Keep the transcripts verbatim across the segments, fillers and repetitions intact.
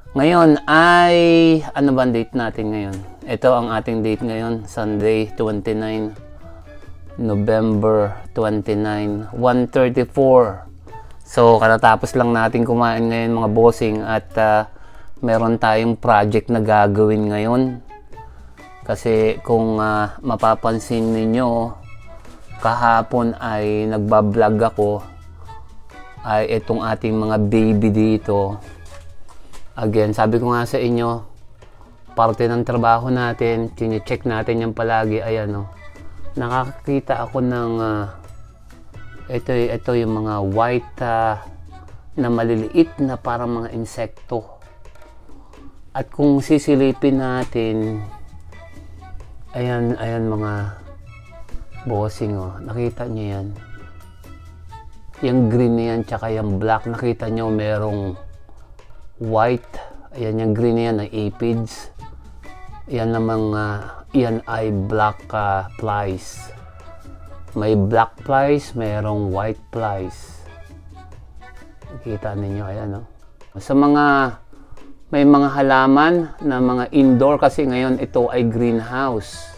Ngayon ay, ano ba ang date natin ngayon? Ito ang ating date ngayon, Sunday, twenty-nine November twenty-nine, one thirty-four. So, katatapos lang natin kumain ngayon mga bossing at uh, meron tayong project na gagawin ngayon. Kasi kung uh, mapapansin ninyo, kahapon ay nagbablog ako ay itong ating mga baby dito. Again, sabi ko nga sa inyo, parte ng trabaho natin, tine-check natin yan palagi. Ayan o, nakakita ako ng uh, ito, ito yung mga white uh, na maliliit na parang mga insekto. At kung sisilipin natin, ayan, ayan mga bossing o, nakita nyo yan. Yung green na yan, tsaka yung black, nakita nyo merong white. Ayan, yung green na yan ng aphids. Yan namang uh, yan ay black uh, flies. May black flies, mayroong white flies. Nakita ninyo, ayan no? Sa mga may mga halaman na mga indoor, kasi ngayon ito ay greenhouse.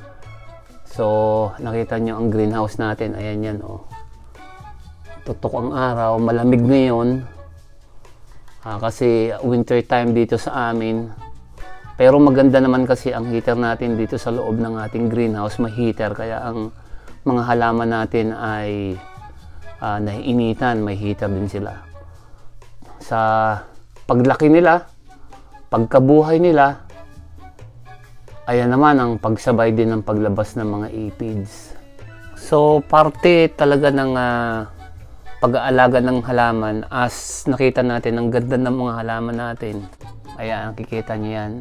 So nakita nyo ang greenhouse natin, ayan yan oh. Tutok ang araw, malamig ngayon. Ah, kasi winter time dito sa amin. Pero maganda naman kasi ang heater natin dito sa loob ng ating greenhouse, may heater, kaya ang mga halaman natin ay uh, naiinitan, may heater din sila. Sa paglaki nila, pagkabuhay nila, ayan naman ang pagsabay din ng paglabas ng mga aphids. So parte talaga ng uh, pag-aalaga ng halaman, as nakita natin ang ganda ng mga halaman natin. Ayan, kikita nyo yan.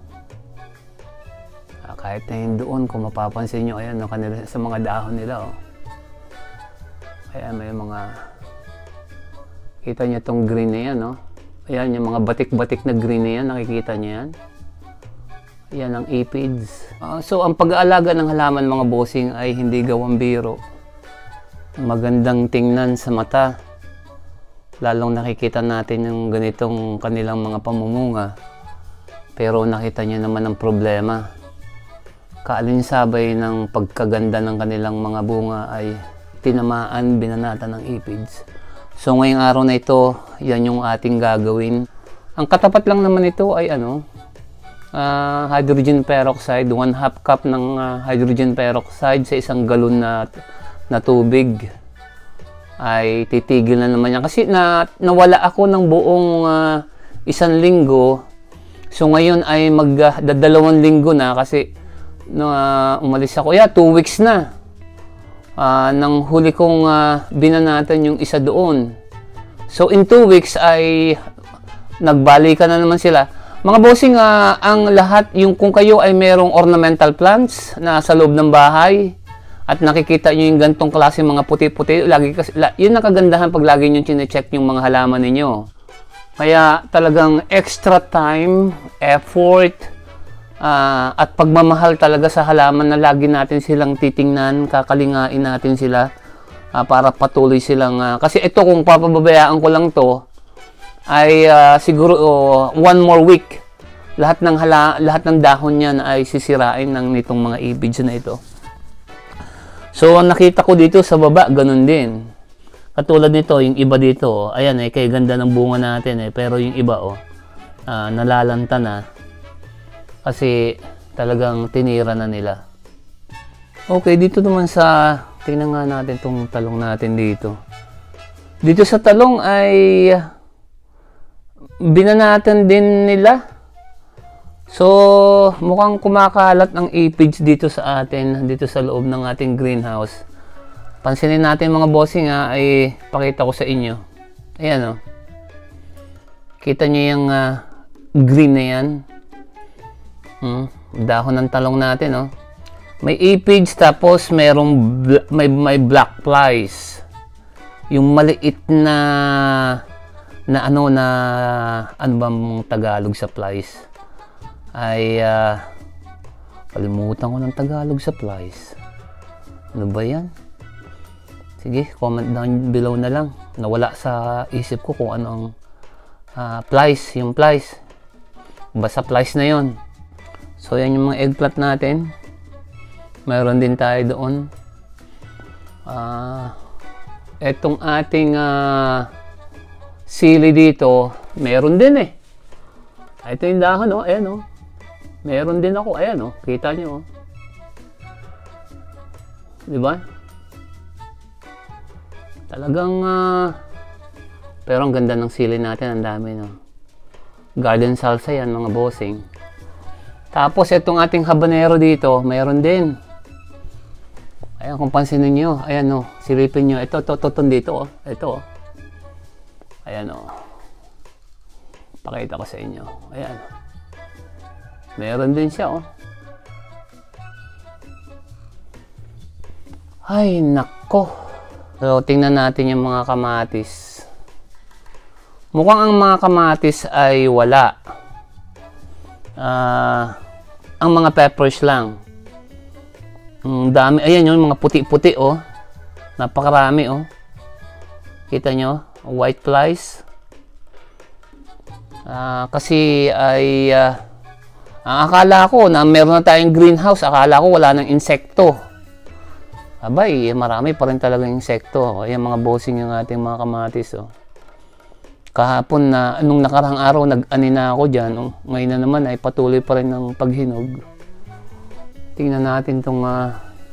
Ah, kahit na yun doon, kung mapapansin nyo, ayan, no, kanila, sa mga dahon nila. Oh. Ayan, may mga, kita nyo itong green na yan. Oh. Ayan, yung mga batik-batik na green na yan, nakikita nyo yan. Ayan ang aphids. Uh, so, ang pag-aalaga ng halaman mga bossing ay hindi gawang biro. Magandang tingnan sa mata, lalong nakikita natin yung ganitong kanilang mga pamumunga. Pero nakita niyo naman ang problema, kaalinsabay ng pagkaganda ng kanilang mga bunga ay tinamaan, binanata ng aphids. So ngayong araw na ito, yan yung ating gagawin. Ang katapat lang naman ito ay ano, uh, hydrogen peroxide, one half cup ng uh, hydrogen peroxide sa isang galon na na tubig, ay titigil na naman yan. Kasi na, nawala ako ng buong uh, isang linggo. So ngayon ay magdadalawang uh, linggo na kasi no, uh, umalis ako. Yeah, two weeks na. Uh, nang huli kong uh, binanatan yung isa doon. So in two weeks ay nagbalikan na naman sila. Mga bossing, uh, ang lahat, yung kung kayo ay merong ornamental plants na sa loob ng bahay, at nakikita nyo yung gantong klase mga puti-puti, lagi kasi, la, yun ang kagandahan pag lagi nyo chine-check yung mga halaman ninyo. Kaya talagang extra time, effort, uh, at pagmamahal talaga sa halaman na lagi natin silang titingnan, kakalingain natin sila uh, para patuloy silang, uh, kasi ito kung papababayaan ko lang to, ay uh, siguro uh, one more week, lahat ng, hala, lahat ng dahon niyan ay sisirain ng nitong mga aphids na ito. So, ang nakita ko dito sa baba, ganun din. Katulad nito, yung iba dito, ayan eh, kaya ganda ng bunga natin eh. Pero yung iba, oh, uh, nalalanta na. Kasi talagang tinira na nila. Okay, dito naman sa, tingnan nga natin itong talong natin dito. Dito sa talong ay, binanatan din nila. So, mukhang kumakalat ng aphids dito sa atin, dito sa loob ng ating greenhouse. Pansinin natin mga bossing ha, ay pakita ko sa inyo. Ayan o. Oh. Kita nyo yung uh, green na yan. Hmm, dahon ng talong natin oh. May aphids, tapos merong may, may black flies. Yung maliit na na ano na ano bang Tagalog sa flies? Ay uh, kalimutan ko ng Tagalog sa flies. Ano ba yan? Sige, comment down below na lang. Nawala sa isip ko kung ano ang uh, flies, yung flies. Basta supplies na yon. So yan yung mga eggplant natin. Mayroon din tayo doon. Ah, uh, etong ating uh, sili dito, meron din eh. Ito yung dahon, oh, ayan oh. Meron din ako, ayan oh, kita nyo oh. Diba? Talagang uh, pero ang ganda ng sili natin, ang dami no. Garden salsa yan mga bossing. Tapos itong ating habanero dito, mayroon din. Ayan, kung pansinin nyo, ayan o, silipin nyo. Ito, ito, ito, dito o. Ito o. Ayan o. Pakita ko sa inyo. Ayan. Meron din siya o. Ay, nako. So, tingnan natin yung mga kamatis. Mukhang ang mga kamatis ay wala. Ah... Uh, ang mga peppers lang. Ang dami, ayan yung mga puti-puti oh. Napakarami oh. Kita nyo? White flies. Uh, kasi ay uh, ang akala ko na meron na tayong greenhouse, akala ko wala nang insekto. Abay, marami pa rin talagang insekto. Ayan mga bossing yung ating mga kamatis oh. Kahapon na, nung nakarang araw, nag-ani na ako dyan. Oh. Ngayon na naman ay patuloy pa rin ng paghinog. Tingnan natin itong, uh,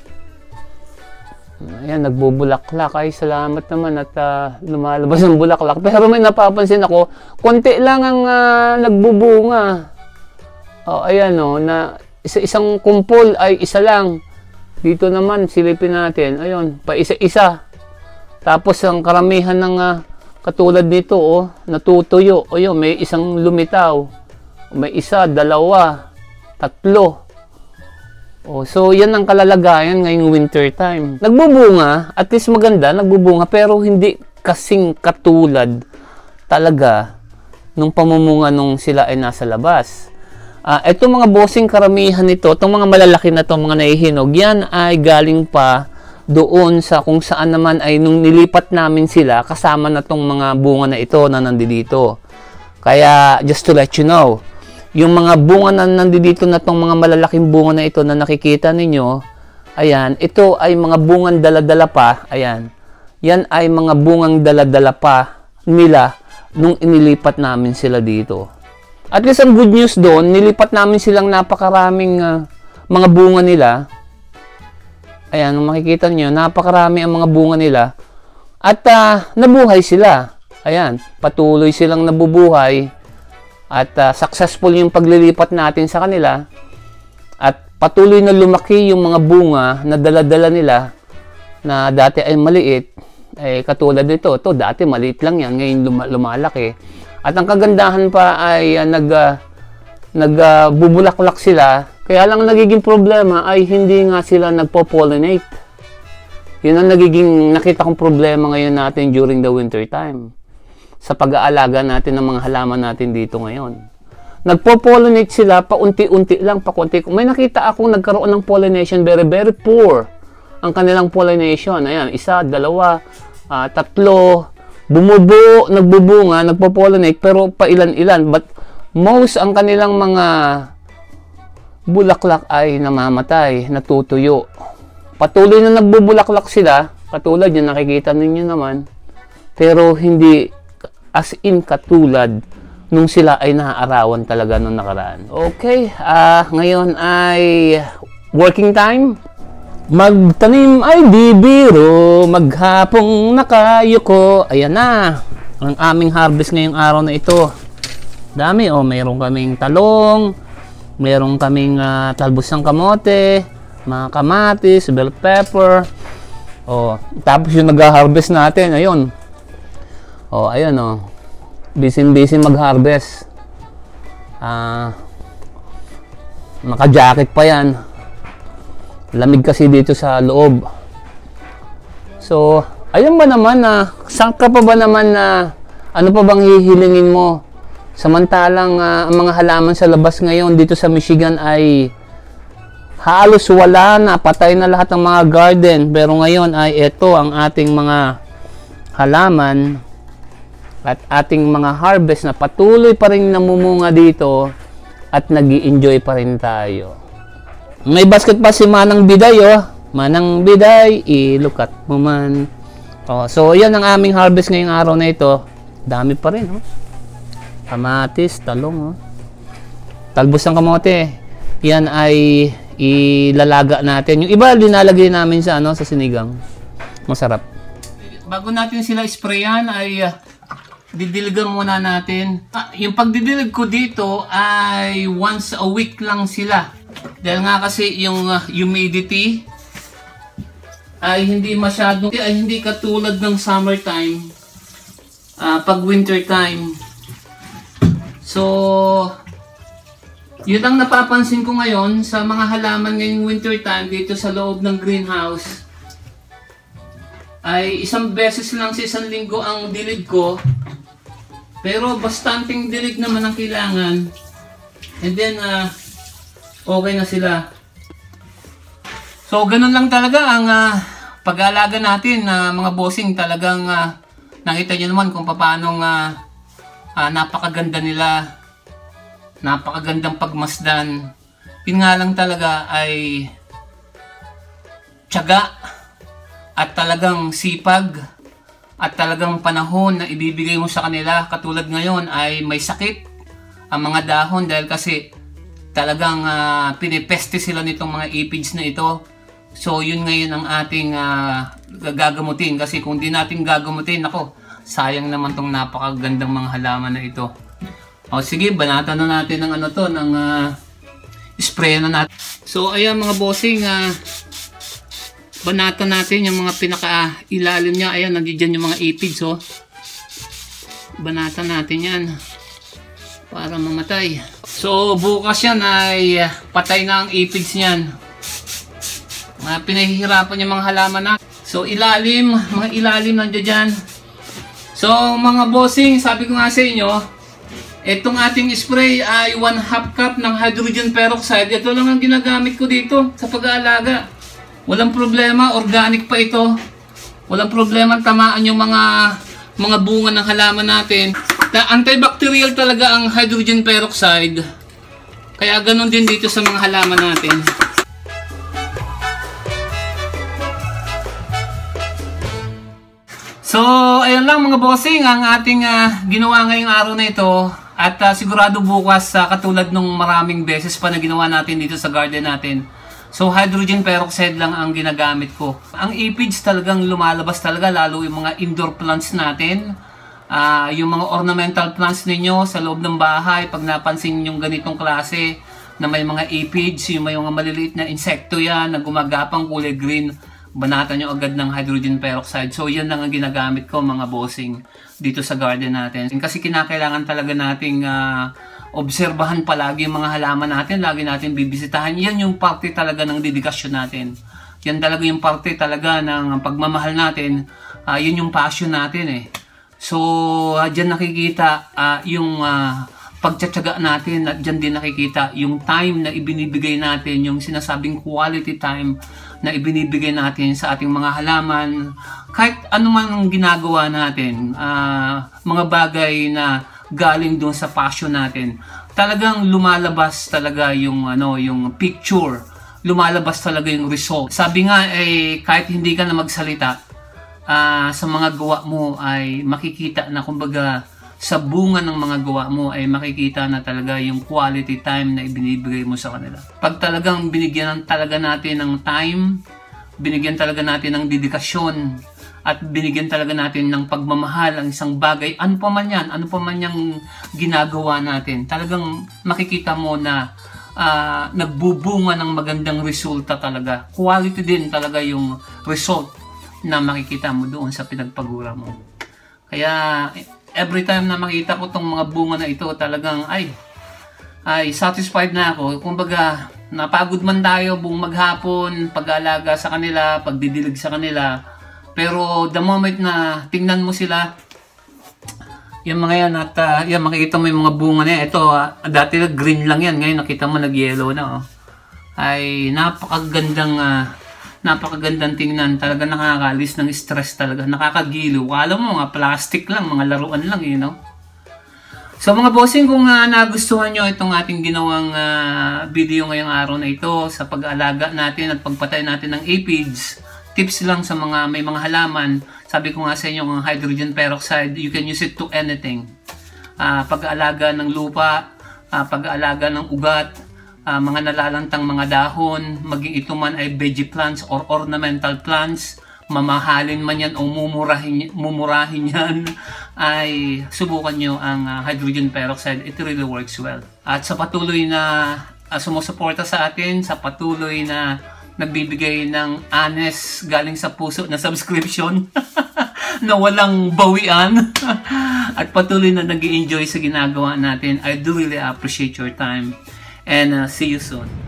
ayan, nagbubulaklak. Ay, salamat naman at uh, lumalabas ng bulaklak. Pero may napapansin ako, konti lang ang uh, nagbubunga. Oh, ayan oh, na isa-isang kumpol ay isa lang. Dito naman, silipin natin. Ayun, pa isa-isa. Tapos ang karamihan ng... Uh, katulad nito, oh, natutuyo. O yun, may isang lumitaw. May isa, dalawa, tatlo. Oh, so, yan ang kalalagayan ngayong winter time. Nagbubunga, at least maganda, nagbubunga, pero hindi kasing katulad talaga nung pamumunga nung sila ay nasa labas. Uh, itong mga bossing karamihan nito, itong mga malalaki na itong mga nahihinog, yan ay galing pa doon sa kung saan naman ay nung nilipat namin sila, kasama na tong mga bunga na ito na nandito. Kaya, just to let you know, yung mga bunga na nandito na tong mga malalaking bunga na ito na nakikita ninyo, ayan, ito ay mga bungang dala-dala pa, ayan, yan ay mga bungang dala-dala pa nila nung inilipat namin sila dito. At least ang good news doon, nilipat namin silang napakaraming uh, mga bunga nila. Ayan, makikita nyo, napakarami ang mga bunga nila. At uh, nabuhay sila. Ayan, patuloy silang nabubuhay. At uh, successful yung paglilipat natin sa kanila. At patuloy na lumaki yung mga bunga na dala-dala nila na dati ay maliit. Eh, katulad nito, ito dati maliit lang yan, ngayon lum lumalaki. At ang kagandahan pa ay uh, nag, uh, nagbubulaklak uh, sila. Kaya lang nagiging problema ay hindi nga sila nagpo-pollinate. Yun ang nagiging nakita kong problema ngayon natin during the winter time. Sa pag-aalaga natin ng mga halaman natin dito ngayon. Nagpo-pollinate sila paunti-unti lang, pakunti. May nakita akong nagkaroon ng pollination, very very poor ang kanilang pollination. Ayan, isa, dalawa, uh, tatlo, bumubuo, nagbubunga, nagpo-pollinate, pero pa ilan-ilan. But most ang kanilang mga bulaklak ay namamatay, natutuyo. Patuloy na nagbubulaklak sila, katulad yung nakikita ninyo naman, pero hindi as in katulad nung sila ay naaarawan talaga nung nakaraan. Okay, uh, ngayon ay working time. Magtanim ay di biro, maghapong nakayuko. Ayan na, ang aming harvest ngayong araw na ito. Dami, oh, mayroon kaming talong, meron kaming uh, talbos ng kamote, mga kamatis, bell pepper. Oh, tapos yung nag-harvest natin, ayun. Oh, ayun oh. Busy-busy mag-harvest. Ah, uh, naka-jacket pa 'yan. Lamig kasi dito sa loob. So, ayun ba naman na uh, saan ka pa ba naman na uh, ano pa bang hihilingin mo? Samantalang uh, ang mga halaman sa labas ngayon dito sa Michigan ay halos wala na, patay na lahat ng mga garden. Pero ngayon ay ito ang ating mga halaman at ating mga harvest na patuloy pa rin namumunga dito at nag-i-enjoy pa rin tayo. May basket pa si Manang Biday, oh. Manang Biday, ilukat mo man. Oh, so, yan ang aming harvest ngayong araw na ito. Dami pa rin, oh. Kamatis, talong, oh. Talbos ng kamote. Yan ay ilalaga natin. Yung iba, linalagay namin sa, ano, sa sinigang. Masarap. Bago natin sila sprayan, ay uh, didiligan muna natin. Ah, yung pagdidilig ko dito ay once a week lang sila. Dahil nga kasi yung uh, humidity ay hindi masyadong, ay hindi katulad ng summertime, uh, pag winter time. So, yun ang napapansin ko ngayon sa mga halaman ngayong winter time dito sa loob ng greenhouse. Ay isang beses lang sa isang linggo ang dilig ko. Pero bastanting dilig naman ang kailangan. And then, uh, okay na sila. So, ganun lang talaga ang uh, pag-aalaga natin na uh, mga bossing. Talagang uh, nakita nyo naman kung paano uh, uh, napakaganda nila. Napakagandang pagmasdan. Yun nga lang talaga ay tiyaga at talagang sipag at talagang panahon na ibibigay mo sa kanila. Katulad ngayon ay may sakit ang mga dahon dahil kasi talagang uh, pinipeste sila nitong mga aphids na ito. So yun ngayon ang ating uh, gagamutin, kasi kung di natin gagamutin, ako, sayang naman tong napakagandang mga halaman na ito. O sige, banatan na natin ng ano to, ng uh, spray na natin. So ayan mga bossing, uh, banatan natin yung mga pinaka ilalim niya. Ayan, nandiyan yung mga aphids, oh. Banatan natin yan para mamatay. So bukas yan ay patay na ang aphids niyan. Mga pinahihirapan yung mga halaman na. So ilalim, mga ilalim nandiyan dyan. So mga bossing, sabi ko nga sa inyo, itong ating spray ay one half cup ng hydrogen peroxide. Ito lang ang ginagamit ko dito sa pag-aalaga. Walang problema, organic pa ito. Walang problema tamaan yung mga mga bunga ng halaman natin. Na antibacterial talaga ang hydrogen peroxide. Kaya ganun din dito sa mga halaman natin. So, ayun lang mga bossing ang ating uh, ginawa ngayong araw na ito. At uh, sigurado bukas uh, katulad nung maraming beses pa na ginawa natin dito sa garden natin. So, hydrogen peroxide lang ang ginagamit ko. Ang aphids talagang lumalabas talaga, lalo yung mga indoor plants natin. Uh, yung mga ornamental plants ninyo sa loob ng bahay, pag napansin yung ganitong klase na may mga aphids, yung may mga maliliit na insekto yan na gumagapang kulay green, banatan nyo agad ng hydrogen peroxide. So yan lang ang ginagamit ko mga bossing dito sa garden natin. Kasi kinakailangan talaga nating uh, obserbahan palagi yung mga halaman natin, lagi natin bibisitahan. Yan yung parte talaga ng dedikasyon natin. Yan talaga yung parte talaga ng pagmamahal natin. Uh, yun yung passion natin eh. So, uh, dyan nakikita uh, yung uh, pagtsatsaga natin, at dyan din nakikita yung time na ibinibigay natin, yung sinasabing quality time na ibinibigay natin sa ating mga halaman. Kahit ano man ang ginagawa natin, uh, mga bagay na galing doon sa passion natin, talagang lumalabas talaga yung, ano, yung picture, lumalabas talaga yung result. Sabi nga, eh, kahit hindi ka na magsalita, Uh, sa mga gawa mo ay makikita na, kumbaga sa bunga ng mga gawa mo ay makikita na talaga yung quality time na ibinibigay mo sa kanila. Pag talagang binigyan talaga natin ng time, binigyan talaga natin ng dedikasyon, at binigyan talaga natin ng pagmamahal ang isang bagay, ano pa man yan, ano pa man yung ginagawa natin, talagang makikita mo na uh, nagbubunga ng magandang resulta talaga. Quality din talaga yung result na makikita mo doon sa pinagpagura mo. Kaya every time na makita ko tong mga bunga na ito, talagang ay ay satisfied na ako. Kumbaga, napagod man tayo buong maghapon, pag-aalaga sa kanila, pagdidilig sa kanila. Pero the moment na tingnan mo sila, yung mga yan, at uh, yan, makikita mo yung mga bunga na yan. Ito, uh, dati green lang yan, ngayon nakita mo nag-yellow na. Oh. Ay napakagandang uh, napakagandang tingnan, talaga nakakalis ng stress talaga, nakakagiliw. Alam mo, mga plastic lang, mga laruan lang, you know. So mga bossing, kung uh, nagustuhan nyo itong ating ginawang uh, video ngayong araw na ito sa pag-aalaga natin at pagpatay natin ng aphids, tips lang sa mga may mga halaman. Sabi ko nga sa inyo, ang hydrogen peroxide, you can use it to anything. Uh, pag-aalaga ng lupa, uh, pag-aalaga ng ugat, uh, mga nalalantang mga dahon, maging ito man ay veggie plants or ornamental plants, mamahalin man yan o mumurahin, mumurahin yan, ay subukan nyo ang uh, hydrogen peroxide. It really works well. At sa patuloy na uh, sumusuporta sa atin, sa patuloy na nagbibigay ng honest galing sa puso na subscription na walang bawian at patuloy na nag-i-enjoy sa ginagawa natin, I do really appreciate your time and uh, see you soon.